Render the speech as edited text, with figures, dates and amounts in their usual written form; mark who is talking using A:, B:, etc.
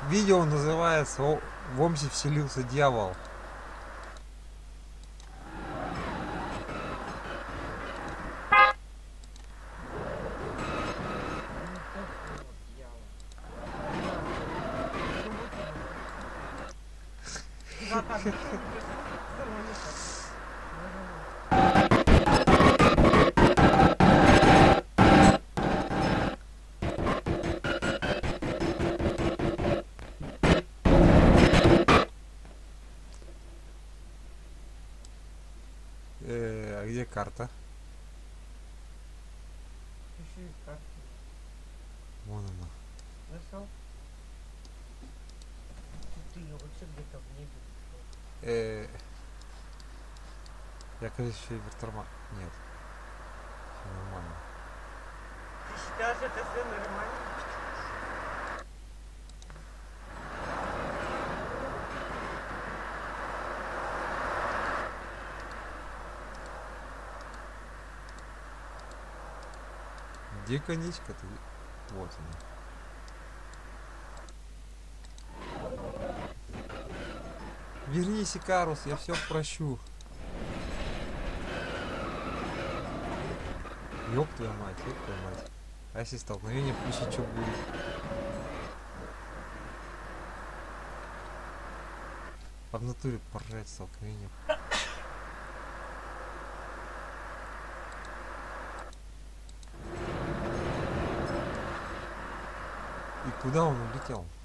A: Видео называется «В Омсе вселился дьявол». А где карта?
B: Пиши карту.
A: Вон она.
B: Нашел? Ты ее вообще где-то в небе нашел.
A: Я, конечно, еще и вертормат. Нет. Все нормально.
B: Ты считаешь, это все нормально?
A: Где конечка ты? Вот она. Вернись, Икарус, я все прощу. Ёб твою мать, ёб твою мать. А если столкновение включить, что будет? А в натуре поржать столкновение. И куда он улетел?